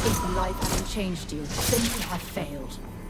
If life hasn't changed you, then you have failed.